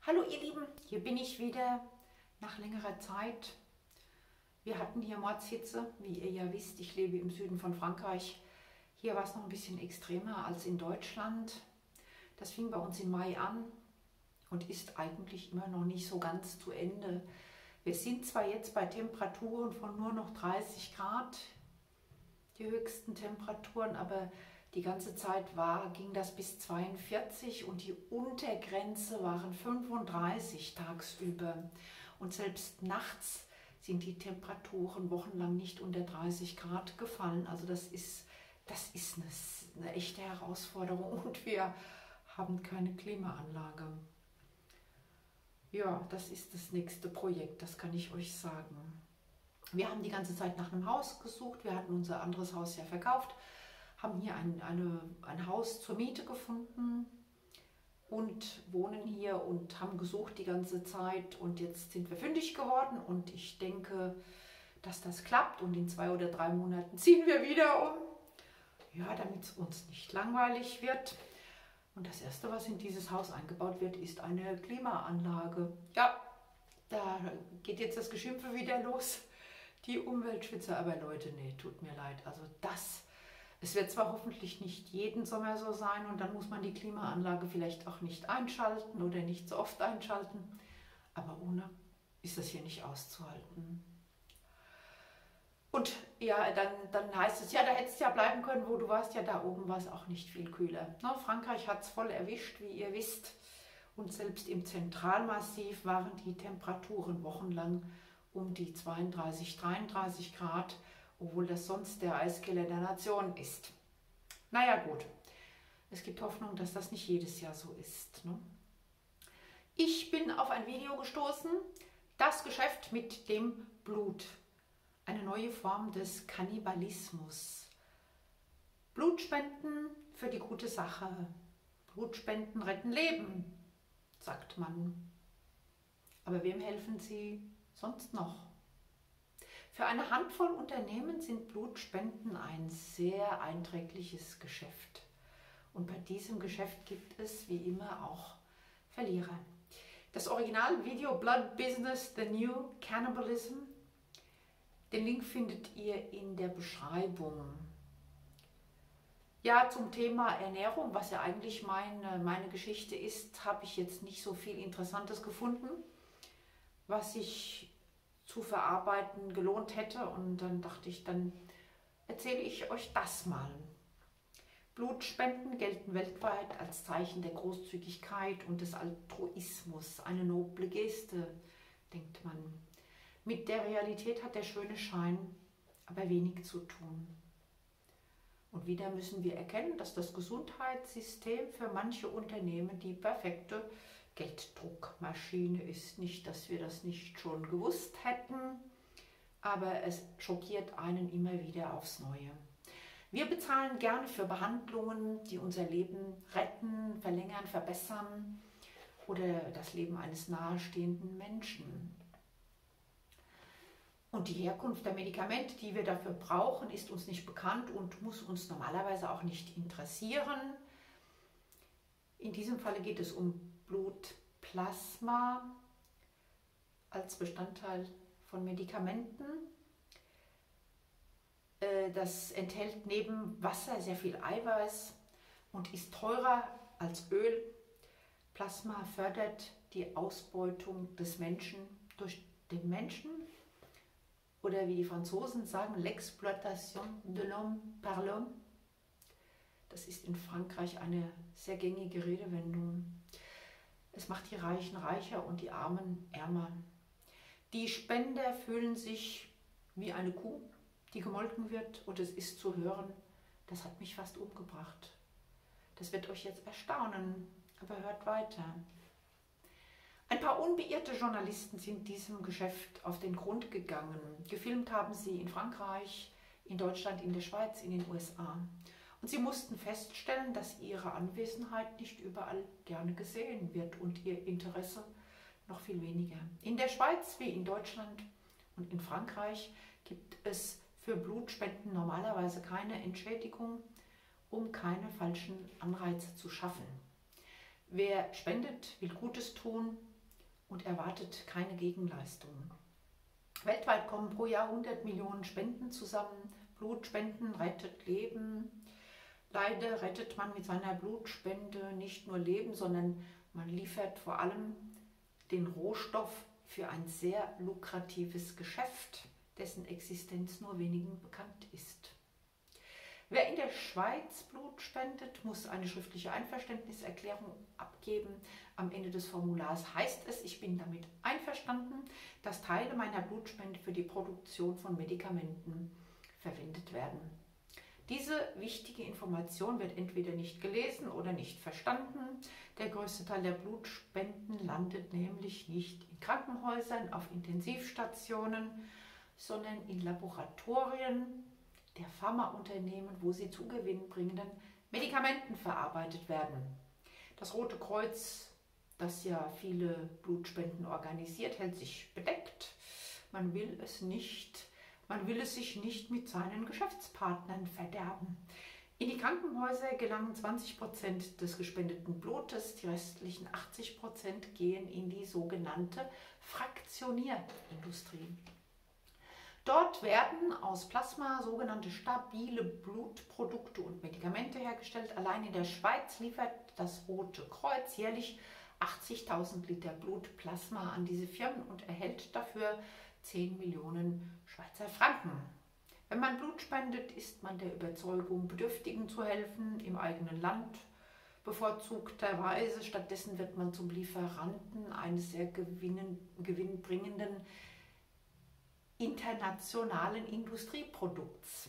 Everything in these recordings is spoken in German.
Hallo ihr Lieben, hier bin ich wieder nach längerer Zeit. Wir hatten hier Mordshitze, wie ihr ja wisst, ich lebe im Süden von Frankreich. Hier war es noch ein bisschen extremer als in Deutschland. Das fing bei uns im Mai an und ist eigentlich immer noch nicht so ganz zu Ende. Wir sind zwar jetzt bei Temperaturen von nur noch 30 Grad, die höchsten Temperaturen, aber die ganze Zeit ging das bis 42 und die Untergrenze waren 35 tagsüber. Und selbst nachts sind die Temperaturen wochenlang nicht unter 30 Grad gefallen. Also das ist eine echte Herausforderung und wir haben keine Klimaanlage. Ja, das ist das nächste Projekt, das kann ich euch sagen. Wir haben die ganze Zeit nach einem Haus gesucht, wir hatten unser anderes Haus ja verkauft, haben hier ein Haus zur Miete gefunden und wohnen hier und haben gesucht die ganze Zeit und jetzt sind wir fündig geworden und ich denke, dass das klappt und in 2 oder 3 Monaten ziehen wir wieder um, ja, damit es uns nicht langweilig wird. Und das erste, was in dieses Haus eingebaut wird, ist eine Klimaanlage. Ja, da geht jetzt das Geschimpfe wieder los. Die Umweltschützer, aber Leute, nee, tut mir leid. Also es wird zwar hoffentlich nicht jeden Sommer so sein und dann muss man die Klimaanlage vielleicht auch nicht einschalten oder nicht so oft einschalten, aber ohne ist das hier nicht auszuhalten. Und ja, dann heißt es, ja, da hättest du ja bleiben können, wo du warst, ja, da oben war es auch nicht viel kühler. Na, Frankreich hat es voll erwischt, wie ihr wisst, und selbst im Zentralmassiv waren die Temperaturen wochenlang um die 32, 33 Grad, obwohl das sonst der Eiskeller der Nation ist. Naja gut, es gibt Hoffnung, dass das nicht jedes Jahr so ist. Ne? Ich bin auf ein Video gestoßen, das Geschäft mit dem Blut. Eine neue Form des Kannibalismus. Blutspenden für die gute Sache. Blutspenden retten Leben, sagt man. Aber wem helfen sie sonst noch? Für eine Handvoll Unternehmen sind Blutspenden ein sehr einträgliches Geschäft. Und bei diesem Geschäft gibt es wie immer auch Verlierer. Das Originalvideo Blood Business, The New Cannibalism, den Link findet ihr in der Beschreibung. Ja, zum Thema Ernährung, was ja eigentlich meine Geschichte ist, habe ich jetzt nicht so viel Interessantes gefunden, was sich zu verarbeiten gelohnt hätte. Und dann dachte ich, dann erzähle ich euch das mal. Blutspenden gelten weltweit als Zeichen der Großzügigkeit und des Altruismus. Eine noble Geste, denkt man. Mit der Realität hat der schöne Schein aber wenig zu tun. Und wieder müssen wir erkennen, dass das Gesundheitssystem für manche Unternehmen die perfekte Gelddruckmaschine ist. Nicht, dass wir das nicht schon gewusst hätten, aber es schockiert einen immer wieder aufs Neue. Wir bezahlen gerne für Behandlungen, die unser Leben retten, verlängern, verbessern oder das Leben eines nahestehenden Menschen. Und die Herkunft der Medikamente, die wir dafür brauchen, ist uns nicht bekannt und muss uns normalerweise auch nicht interessieren. In diesem Falle geht es um Blutplasma als Bestandteil von Medikamenten. Das enthält neben Wasser sehr viel Eiweiß und ist teurer als Öl. Plasma fördert die Ausbeutung des Menschen durch den Menschen. Oder wie die Franzosen sagen, l'exploitation de l'homme par l'homme. Das ist in Frankreich eine sehr gängige Redewendung. Es macht die Reichen reicher und die Armen ärmer. Die Spender fühlen sich wie eine Kuh, die gemolken wird, und es ist zu hören, das hat mich fast umgebracht. Das wird euch jetzt erstaunen, aber hört weiter. Ein paar unbeirrte Journalisten sind diesem Geschäft auf den Grund gegangen. Gefilmt haben sie in Frankreich, in Deutschland, in der Schweiz, in den USA. Und sie mussten feststellen, dass ihre Anwesenheit nicht überall gerne gesehen wird und ihr Interesse noch viel weniger. In der Schweiz wie in Deutschland und in Frankreich gibt es für Blutspenden normalerweise keine Entschädigung, um keine falschen Anreize zu schaffen. Wer spendet, will Gutes tun und erwartet keine Gegenleistungen. Weltweit kommen pro Jahr 100 Millionen Spenden zusammen. Blutspenden rettet Leben. Leider rettet man mit seiner Blutspende nicht nur Leben, sondern man liefert vor allem den Rohstoff für ein sehr lukratives Geschäft, dessen Existenz nur wenigen bekannt ist. Wer in der Schweiz Blut spendet, muss eine schriftliche Einverständniserklärung abgeben. Am Ende des Formulars heißt es: Ich bin damit einverstanden, dass Teile meiner Blutspende für die Produktion von Medikamenten verwendet werden. Diese wichtige Information wird entweder nicht gelesen oder nicht verstanden. Der größte Teil der Blutspenden landet nämlich nicht in Krankenhäusern, auf Intensivstationen, sondern in Laboratorien der Pharmaunternehmen, wo sie zu gewinnbringenden Medikamenten verarbeitet werden. Das Rote Kreuz, das ja viele Blutspenden organisiert, hält sich bedeckt. Man will es sich nicht mit seinen Geschäftspartnern verderben. In die Krankenhäuser gelangen 20% des gespendeten Blutes, die restlichen 80% gehen in die sogenannte Fraktionierindustrie. Dort werden aus Plasma sogenannte stabile Blutprodukte und Medikamente hergestellt. Allein in der Schweiz liefert das Rote Kreuz jährlich 80.000 Liter Blutplasma an diese Firmen und erhält dafür 10 Millionen Schweizer Franken. Wenn man Blut spendet, ist man der Überzeugung, Bedürftigen zu helfen im eigenen Land. Bevorzugterweise stattdessen wird man zum Lieferanten eines sehr gewinnbringenden internationalen Industrieprodukts.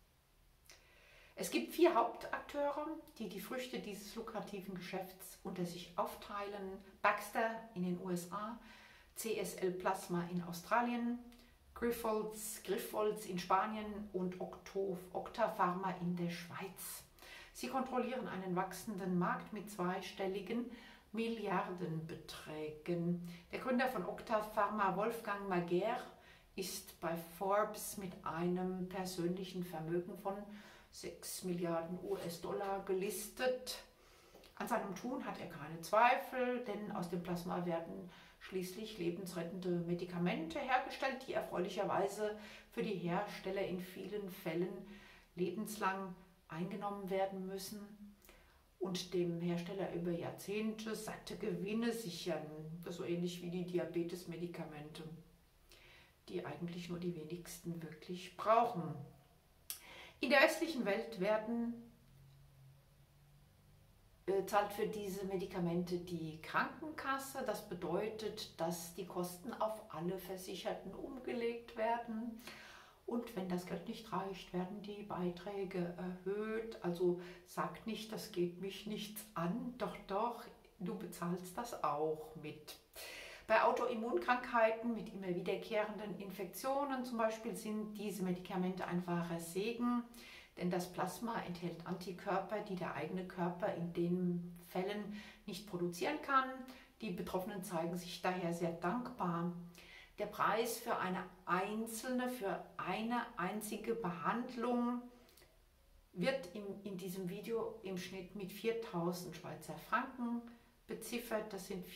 Es gibt 4 Hauptakteure, die die Früchte dieses lukrativen Geschäfts unter sich aufteilen: Baxter in den USA, CSL Plasma in Australien, Grifols in Spanien und Octa Pharma in der Schweiz. Sie kontrollieren einen wachsenden Markt mit zweistelligen Milliardenbeträgen. Der Gründer von Octa Pharma, Wolfgang Mager, ist bei Forbes mit einem persönlichen Vermögen von 6 Milliarden US-Dollar gelistet. An seinem Tun hat er keine Zweifel, denn aus dem Plasma werden schließlich lebensrettende Medikamente hergestellt, die erfreulicherweise für die Hersteller in vielen Fällen lebenslang eingenommen werden müssen und dem Hersteller über Jahrzehnte satte Gewinne sichern. Das ist so ähnlich wie die Diabetesmedikamente, die eigentlich nur die wenigsten wirklich brauchen. In der östlichen Welt zahlt für diese Medikamente die Krankenkasse. Das bedeutet, dass die Kosten auf alle Versicherten umgelegt werden. Und wenn das Geld nicht reicht, werden die Beiträge erhöht. Also sagt nicht, das geht mich nichts an. Doch, doch, du bezahlst das auch mit. Bei Autoimmunkrankheiten mit immer wiederkehrenden Infektionen zum Beispiel sind diese Medikamente ein wahrer Segen, denn das Plasma enthält Antikörper, die der eigene Körper in den Fällen nicht produzieren kann. Die Betroffenen zeigen sich daher sehr dankbar. Der Preis für eine einzige Behandlung wird in diesem Video im Schnitt mit 4.000 Schweizer Franken beziffert. Das sind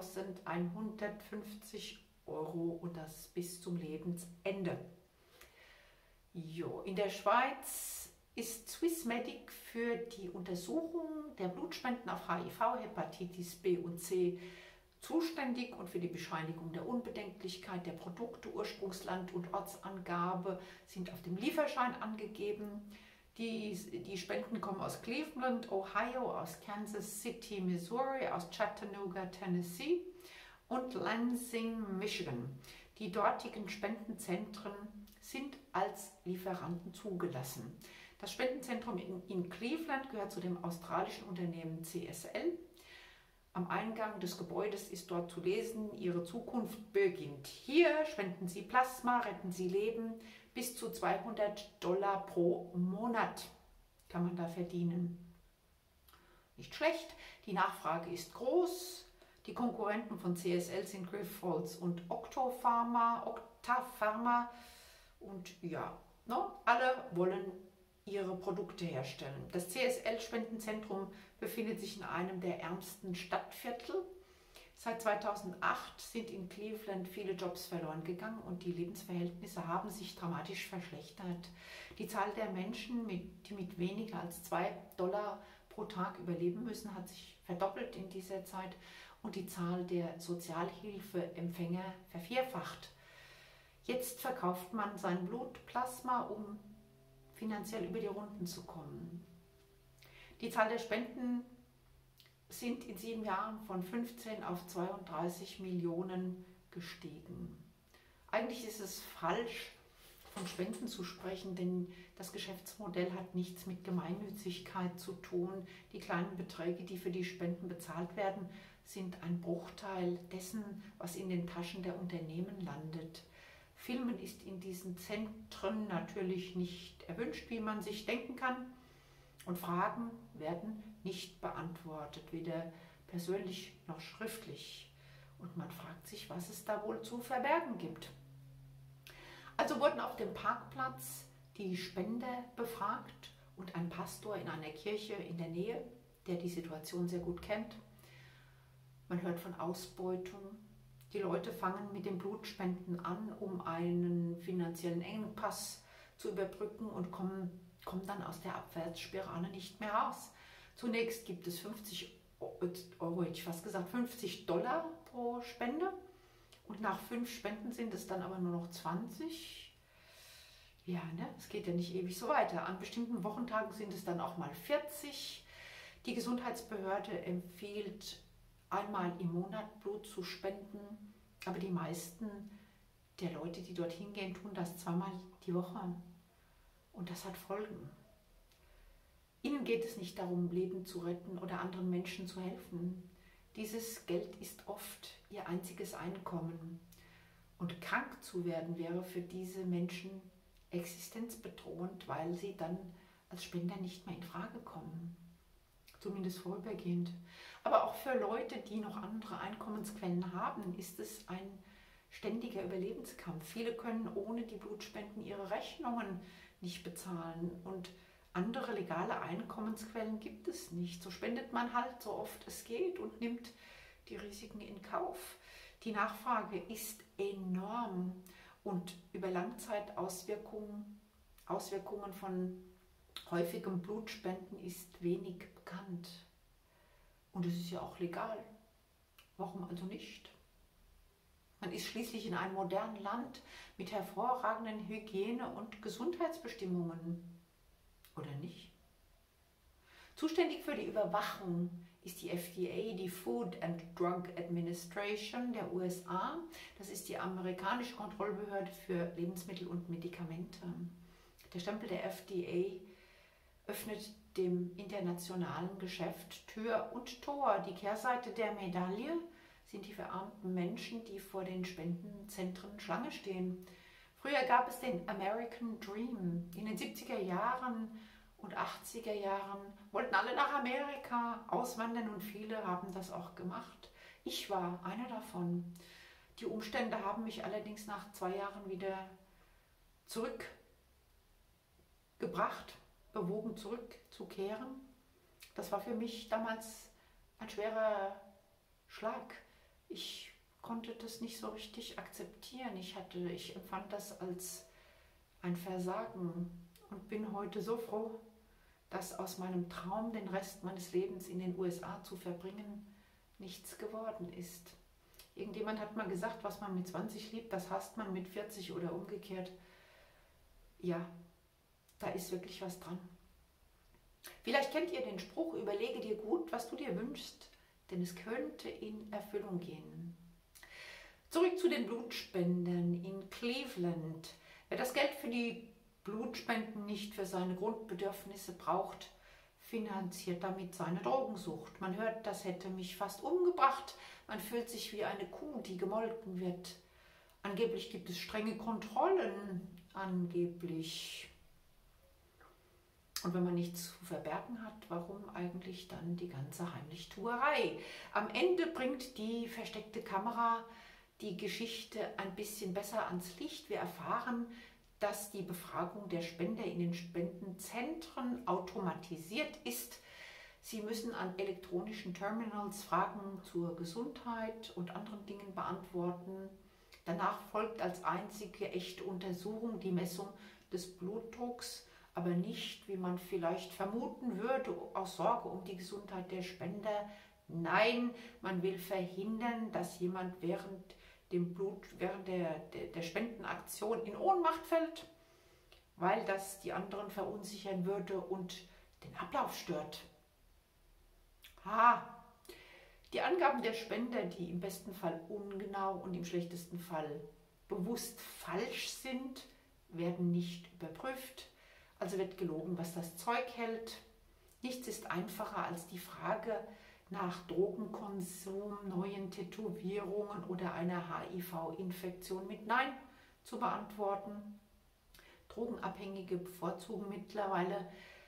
4.150 € und das bis zum Lebensende. Jo, in der Schweiz ist Swissmedic für die Untersuchung der Blutspenden auf HIV, Hepatitis B und C zuständig und für die Bescheinigung der Unbedenklichkeit der Produkte. Ursprungsland und Ortsangabe sind auf dem Lieferschein angegeben. Die Spenden kommen aus Cleveland, Ohio, aus Kansas City, Missouri, aus Chattanooga, Tennessee und Lansing, Michigan. Die dortigen Spendenzentren sind als Lieferanten zugelassen. Das Spendenzentrum in Cleveland gehört zu dem australischen Unternehmen CSL. Am Eingang des Gebäudes ist dort zu lesen: Ihre Zukunft beginnt hier. Spenden Sie Plasma, retten Sie Leben. Bis zu $200 pro Monat kann man da verdienen. Nicht schlecht, die Nachfrage ist groß. Die Konkurrenten von CSL sind Grifols und Octa Pharma. Und ja, alle wollen ihre Produkte herstellen. Das CSL-Spendenzentrum befindet sich in einem der ärmsten Stadtviertel. Seit 2008 sind in Cleveland viele Jobs verloren gegangen und die Lebensverhältnisse haben sich dramatisch verschlechtert. Die Zahl der Menschen, die mit weniger als $2 pro Tag überleben müssen, hat sich verdoppelt in dieser Zeit und die Zahl der Sozialhilfeempfänger vervierfacht. Jetzt verkauft man sein Blutplasma, um finanziell über die Runden zu kommen. Die Zahl der Spenden sind in 7 Jahren von 15 auf 32 Millionen gestiegen. Eigentlich ist es falsch, von Spenden zu sprechen, denn das Geschäftsmodell hat nichts mit Gemeinnützigkeit zu tun. Die kleinen Beträge, die für die Spenden bezahlt werden, sind ein Bruchteil dessen, was in den Taschen der Unternehmen landet. Filmen ist in diesen Zentren natürlich nicht erwünscht, wie man sich denken kann. Und Fragen werden nicht beantwortet, weder persönlich noch schriftlich. Und man fragt sich, was es da wohl zu verbergen gibt. Also wurden auf dem Parkplatz die Spender befragt und ein Pastor in einer Kirche in der Nähe, der die Situation sehr gut kennt. Man hört von Ausbeutung. Die Leute fangen mit den Blutspenden an, um einen finanziellen Engpass zu überbrücken und kommen dann aus der Abwärtsspirale nicht mehr raus. Zunächst gibt es 50 Euro, hätte ich fast gesagt, $50 pro Spende. Und nach 5 Spenden sind es dann aber nur noch 20. Ja, ne? Es geht ja nicht ewig so weiter. An bestimmten Wochentagen sind es dann auch mal 40. Die Gesundheitsbehörde empfiehlt, einmal im Monat Blut zu spenden. Aber die meisten der Leute, die dorthin gehen, tun das 2-mal die Woche. Und das hat Folgen. Ihnen geht es nicht darum, Leben zu retten oder anderen Menschen zu helfen. Dieses Geld ist oft ihr einziges Einkommen. Und krank zu werden wäre für diese Menschen existenzbedrohend, weil sie dann als Spender nicht mehr in Frage kommen. Zumindest vorübergehend. Aber auch für Leute, die noch andere Einkommensquellen haben, ist es ein ständiger Überlebenskampf. Viele können ohne die Blutspenden ihre Rechnungen nicht bezahlen und andere legale Einkommensquellen gibt es nicht. So spendet man halt so oft es geht und nimmt die Risiken in Kauf. Die Nachfrage ist enorm und über Langzeitauswirkungen von häufigem Blutspenden ist wenig bekannt. Und es ist ja auch legal. Warum also nicht? Man ist schließlich in einem modernen Land mit hervorragenden Hygiene- und Gesundheitsbestimmungen. Oder nicht? Zuständig für die Überwachung ist die FDA, die Food and Drug Administration der USA. Das ist die amerikanische Kontrollbehörde für Lebensmittel und Medikamente. Der Stempel der FDA öffnet dem internationalen Geschäft Tür und Tor. Die Kehrseite der Medaille sind die verarmten Menschen, die vor den Spendenzentren Schlange stehen. Früher gab es den American Dream. In den 70er Jahren und 80er Jahren wollten alle nach Amerika auswandern und viele haben das auch gemacht. Ich war einer davon. Die Umstände haben mich allerdings nach 2 Jahren wieder zurückgebracht, bewogen zurückzukehren. Das war für mich damals ein schwerer Schlag. Ich konnte das nicht so richtig akzeptieren. Ich empfand das als ein Versagen und bin heute so froh, dass aus meinem Traum, den Rest meines Lebens in den USA zu verbringen, nichts geworden ist. Irgendjemand hat mal gesagt, was man mit 20 liebt, das hasst man mit 40 oder umgekehrt. Ja, da ist wirklich was dran. Vielleicht kennt ihr den Spruch, überlege dir gut, was du dir wünschst, denn es könnte in Erfüllung gehen. Zurück zu den Blutspenden in Cleveland. Wer das Geld für die Blutspenden nicht für seine Grundbedürfnisse braucht, finanziert damit seine Drogensucht. Man hört, das hätte mich fast umgebracht. Man fühlt sich wie eine Kuh, die gemolken wird. Angeblich gibt es strenge Kontrollen. Angeblich. Und wenn man nichts zu verbergen hat, warum eigentlich dann die ganze Heimlichtuerei? Am Ende bringt die versteckte Kamera die Geschichte ein bisschen besser ans Licht. Wir erfahren, dass die Befragung der Spender in den Spendenzentren automatisiert ist. Sie müssen an elektronischen Terminals Fragen zur Gesundheit und anderen Dingen beantworten. Danach folgt als einzige echte Untersuchung die Messung des Blutdrucks, aber nicht, wie man vielleicht vermuten würde, aus Sorge um die Gesundheit der Spender. Nein, man will verhindern, dass jemand während der Spendenaktion in Ohnmacht fällt, weil das die anderen verunsichern würde und den Ablauf stört. Die Angaben der Spender, die im besten Fall ungenau und im schlechtesten Fall bewusst falsch sind, werden nicht überprüft. Also wird gelogen, was das Zeug hält. Nichts ist einfacher als die Frage nach Drogenkonsum, neuen Tätowierungen oder einer HIV-Infektion mit Nein zu beantworten. Drogenabhängige bevorzugen mittlerweile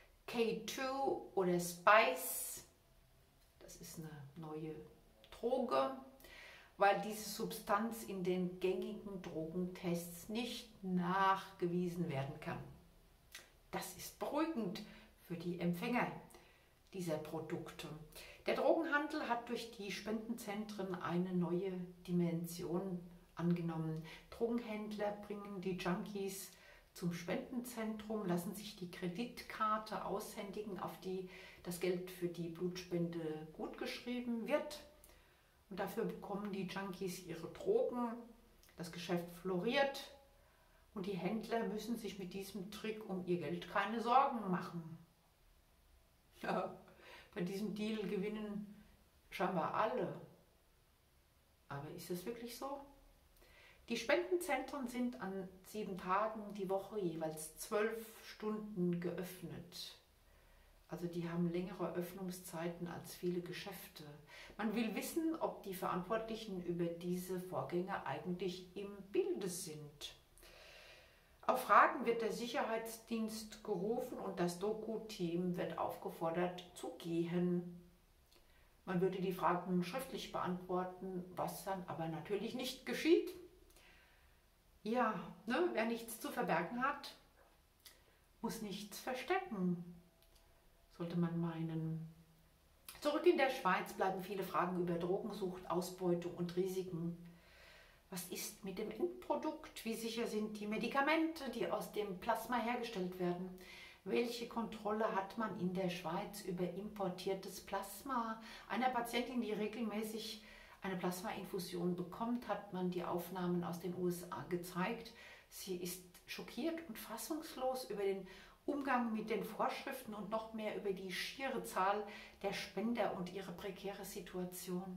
K2 oder Spice. Das ist eine neue Droge, weil diese Substanz in den gängigen Drogentests nicht nachgewiesen werden kann. Das ist beruhigend für die Empfänger dieser Produkte. Der Drogenhandel hat durch die Spendenzentren eine neue Dimension angenommen. Drogenhändler bringen die Junkies zum Spendenzentrum, lassen sich die Kreditkarte aushändigen, auf die das Geld für die Blutspende gutgeschrieben wird. Und dafür bekommen die Junkies ihre Drogen. Das Geschäft floriert und die Händler müssen sich mit diesem Trick um ihr Geld keine Sorgen machen. Ja, bei diesem Deal gewinnen scheinbar alle. Aber ist es wirklich so? Die Spendenzentren sind an 7 Tagen die Woche jeweils 12 Stunden geöffnet. Also die haben längere Öffnungszeiten als viele Geschäfte. Man will wissen, ob die Verantwortlichen über diese Vorgänge eigentlich im Bilde sind. Auf Fragen wird der Sicherheitsdienst gerufen und das Doku-Team wird aufgefordert zu gehen. Man würde die Fragen schriftlich beantworten, was dann aber natürlich nicht geschieht. Ja, wer nichts zu verbergen hat, muss nichts verstecken, sollte man meinen. Zurück in der Schweiz bleiben viele Fragen über Drogensucht, Ausbeutung und Risiken. Was ist mit dem Endprodukt? Wie sicher sind die Medikamente, die aus dem Plasma hergestellt werden? Welche Kontrolle hat man in der Schweiz über importiertes Plasma? Einer Patientin, die regelmäßig eine Plasmainfusion bekommt, hat man die Aufnahmen aus den USA gezeigt. Sie ist schockiert und fassungslos über den Umgang mit den Vorschriften und noch mehr über die schiere Zahl der Spender und ihre prekäre Situation.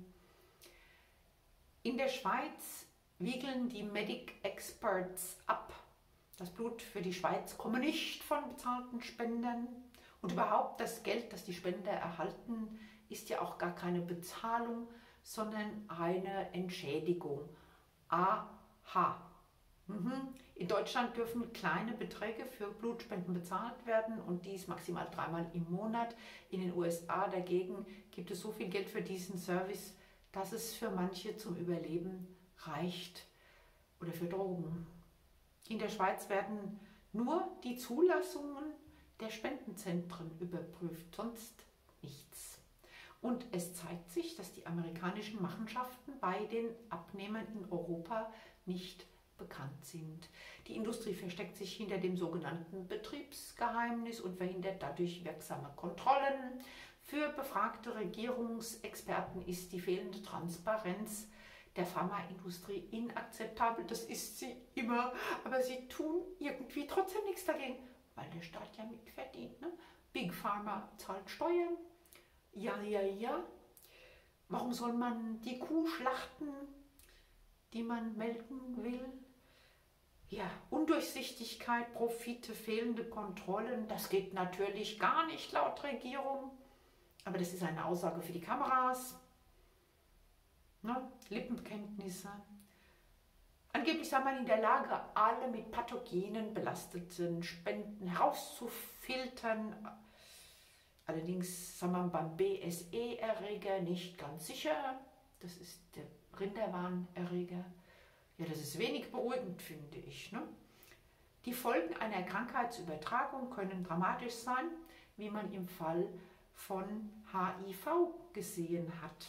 In der Schweiz wiegeln die Medic Experts ab. Das Blut für die Schweiz komme nicht von bezahlten Spendern. Und überhaupt das Geld, das die Spender erhalten, ist ja auch gar keine Bezahlung, sondern eine Entschädigung. Aha. In Deutschland dürfen kleine Beträge für Blutspenden bezahlt werden und dies maximal 3-mal im Monat. In den USA dagegen gibt es so viel Geld für diesen Service, dass es für manche zum Überleben reicht oder für Drogen. In der Schweiz werden nur die Zulassungen der Spendenzentren überprüft, sonst nichts. Und es zeigt sich, dass die amerikanischen Machenschaften bei den Abnehmern in Europa nicht bekannt sind. Die Industrie versteckt sich hinter dem sogenannten Betriebsgeheimnis und verhindert dadurch wirksame Kontrollen. Für befragte Regierungsexperten ist die fehlende Transparenz der Pharmaindustrie inakzeptabel. Das ist sie immer, aber sie tun irgendwie trotzdem nichts dagegen, weil der Staat ja mitverdient. Ne? Big Pharma zahlt Steuern. Ja. Warum soll man die Kuh schlachten, die man melken will? Ja, Undurchsichtigkeit, Profite, fehlende Kontrollen, das geht natürlich gar nicht laut Regierung. Aber das ist eine Aussage für die Kameras. Ne? Lippenbekenntnisse. Angeblich sei man in der Lage, alle mit Pathogenen belasteten Spenden herauszufiltern. Allerdings sei man beim BSE-Erreger nicht ganz sicher. Das ist der Rinderwarnerreger. Ja, das ist wenig beruhigend, finde ich. Ne? Die Folgen einer Krankheitsübertragung können dramatisch sein, wie man im Fall von HIV gesehen hat.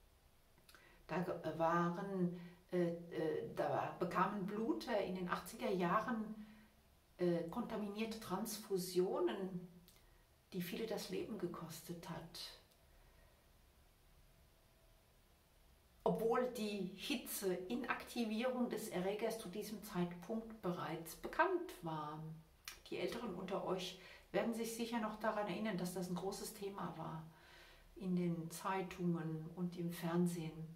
Da bekamen Bluter in den 80er Jahren kontaminierte Transfusionen, die viele das Leben gekostet hat. Obwohl die Hitze-Inaktivierung des Erregers zu diesem Zeitpunkt bereits bekannt war. Die Älteren unter euch werden sich sicher noch daran erinnern, dass das ein großes Thema war in den Zeitungen und im Fernsehen.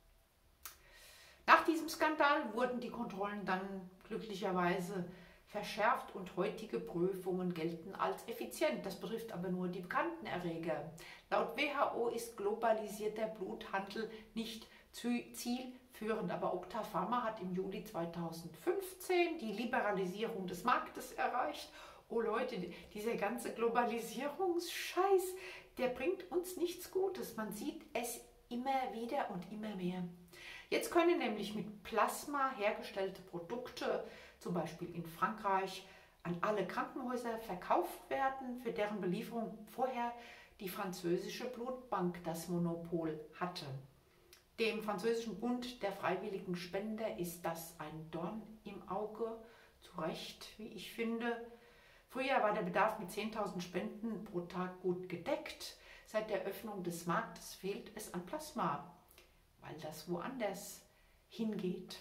Nach diesem Skandal wurden die Kontrollen dann glücklicherweise verschärft und heutige Prüfungen gelten als effizient. Das betrifft aber nur die bekannten Erreger. Laut WHO ist globalisierter Bluthandel nicht zielführend, aber Octapharma hat im Juli 2015 die Liberalisierung des Marktes erreicht. Oh Leute, dieser ganze Globalisierungsscheiß, der bringt uns nichts Gutes. Man sieht es immer wieder und immer mehr. Jetzt können nämlich mit Plasma hergestellte Produkte, zum Beispiel in Frankreich, an alle Krankenhäuser verkauft werden, für deren Belieferung vorher die französische Blutbank das Monopol hatte. Dem französischen Bund der freiwilligen Spender ist das ein Dorn im Auge, zu Recht, wie ich finde. Früher war der Bedarf mit 10.000 Spenden pro Tag gut gedeckt. Seit der Öffnung des Marktes fehlt es an Plasma, weil das woanders hingeht.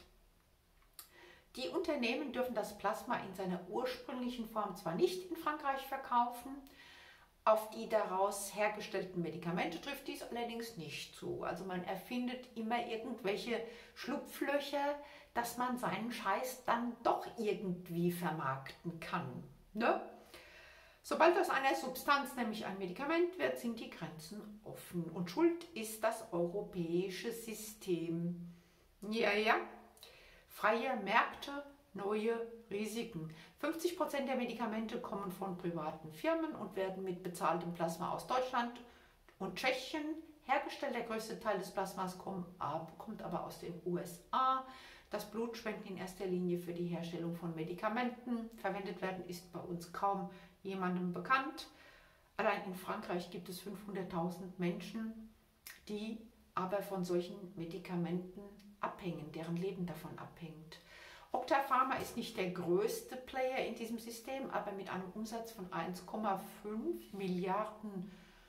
Die Unternehmen dürfen das Plasma in seiner ursprünglichen Form zwar nicht in Frankreich verkaufen, auf die daraus hergestellten Medikamente trifft dies allerdings nicht zu. Also man erfindet immer irgendwelche Schlupflöcher, dass man seinen Scheiß dann doch irgendwie vermarkten kann. Ne? Sobald aus einer Substanz nämlich ein Medikament wird, sind die Grenzen offen. Und schuld ist das europäische System. Ja. Freie Märkte, neue Risiken. 50% der Medikamente kommen von privaten Firmen und werden mit bezahltem Plasma aus Deutschland und Tschechien hergestellt. Der größte Teil des Plasmas kommt aber aus den USA. Das Blutspenden in erster Linie für die Herstellung von Medikamenten verwendet werden, ist bei uns kaum jemandem bekannt. Allein in Frankreich gibt es 500.000 Menschen, die aber von solchen Medikamenten abhängen, deren Leben davon abhängt. Octapharma ist nicht der größte Player in diesem System, aber mit einem Umsatz von 1,5 Milliarden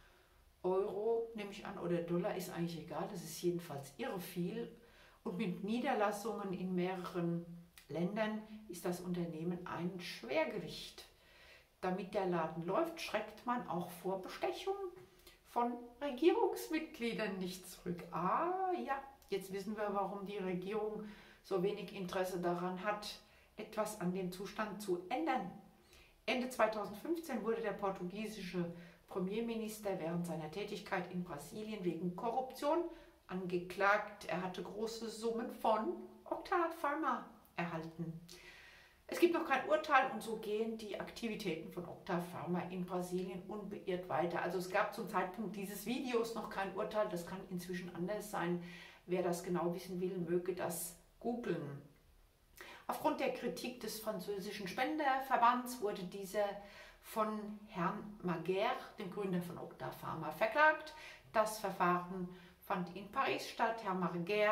Euro, nehme ich an, oder Dollar, ist eigentlich egal, das ist jedenfalls irre viel. Und mit Niederlassungen in mehreren Ländern ist das Unternehmen ein Schwergewicht. Damit der Laden läuft, schreckt man auch vor Bestechung von Regierungsmitgliedern nicht zurück. Ah ja, jetzt wissen wir, warum die Regierung so wenig Interesse daran hat, etwas an dem Zustand zu ändern. Ende 2015 wurde der portugiesische Premierminister während seiner Tätigkeit in Brasilien wegen Korruption angeklagt. Er hatte große Summen von Octapharma erhalten. Es gibt noch kein Urteil und so gehen die Aktivitäten von Octapharma in Brasilien unbeirrt weiter. Also es gab zum Zeitpunkt dieses Videos noch kein Urteil, das kann inzwischen anders sein. Wer das genau wissen will, möge das googeln. Aufgrund der Kritik des französischen Spenderverbands wurde dieser von Herrn Maguire, dem Gründer von Octapharma, verklagt. Das Verfahren fand in Paris statt. Herr Maguire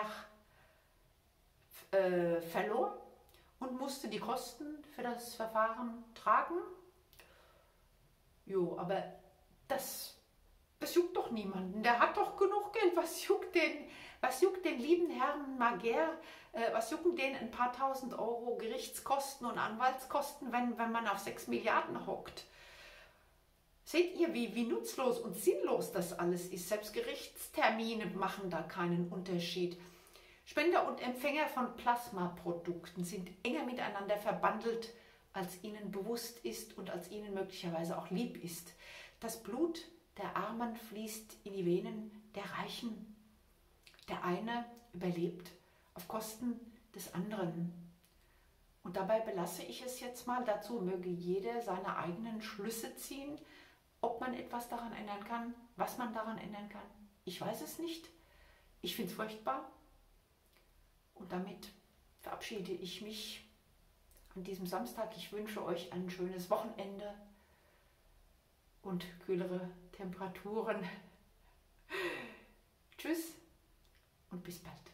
verlor und musste die Kosten für das Verfahren tragen. Jo, aber das juckt doch niemanden. Der hat doch genug Geld. Was juckt den lieben Herrn Maguire? Was jucken den ein paar tausend Euro Gerichtskosten und Anwaltskosten, wenn man auf 6 Milliarden hockt? Seht ihr, wie nutzlos und sinnlos das alles ist? Selbst Gerichtstermine machen da keinen Unterschied. Spender und Empfänger von Plasmaprodukten sind enger miteinander verbandelt, als ihnen bewusst ist und als ihnen möglicherweise auch lieb ist. Das Blut der Armen fließt in die Venen der Reichen. Der eine überlebt auf Kosten des anderen. Und dabei belasse ich es jetzt mal. Dazu möge jeder seine eigenen Schlüsse ziehen, ob man etwas daran ändern kann, was man daran ändern kann. Ich weiß es nicht. Ich finde es furchtbar. Und damit verabschiede ich mich an diesem Samstag. Ich wünsche euch ein schönes Wochenende. und kühlere Temperaturen. Tschüss und bis bald.